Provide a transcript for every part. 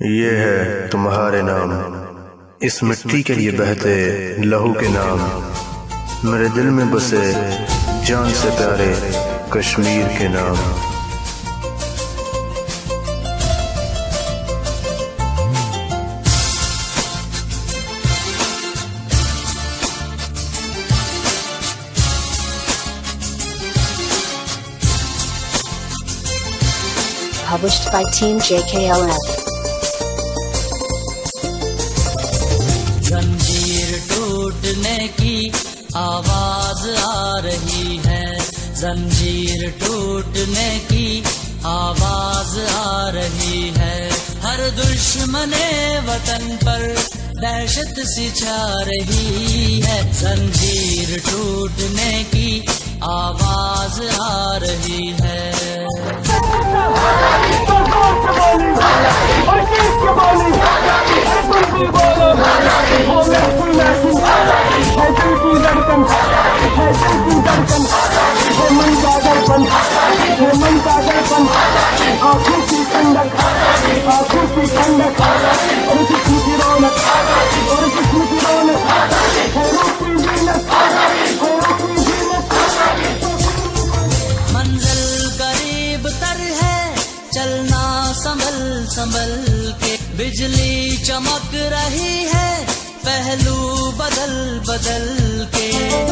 ये है तुम्हारे नाम, इस मिट्टी के लिए बहते लहू के नाम, मेरे दिल में बसे जान से प्यारे कश्मीर के नाम। Published by Team JKLF. जंजीर टूटने की आवाज आ रही है, जंजीर टूटने की आवाज आ रही है। हर दुश्मने वतन पर दहशत सी छा रही है, जंजीर टूटने की आवाज आ रही है। मंजिल करीब तर है, चलना संभल संभल के। बिजली चमक रही है, पहलू बदल बदल के।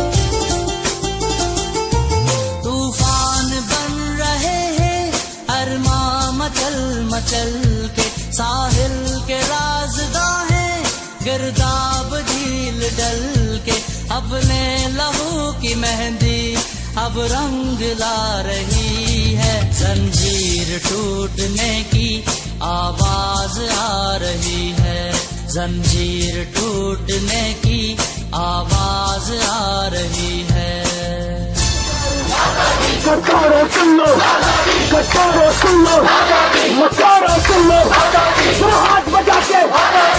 तूफान बन रहे हैं अरमां मचल मचल के। साहिल के राज़दां हैं गिरदाब झील डल के। अपने लहू की मेहंदी अब रंग ला रही है, जंजीर टूटने की आवाज आ रही है, जंजीर टूटने की आवाज आ रही है। कटारा सुन लो, कटारा सुन लो, मकारा सुन लो, हाथ बजा के